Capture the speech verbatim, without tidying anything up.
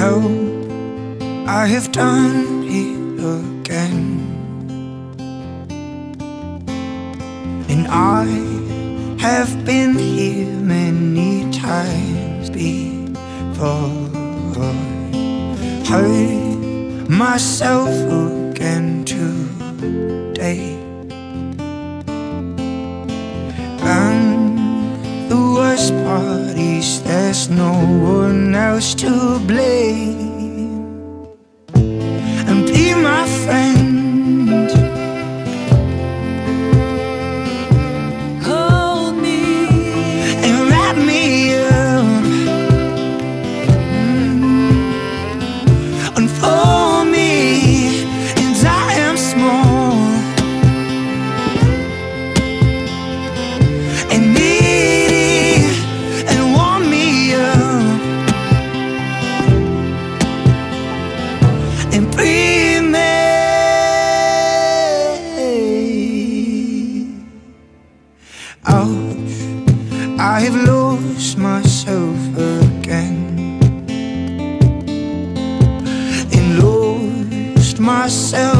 Help, I have done it again, and I have been here many times before. Hurt myself again today, and the worst part is there's no one else to blame. And be my friend, hold me and wrap me up, mm, unfold me, and I am small and needy, and warm me up and breathe me. Ouch, I have lost myself again, and lost myself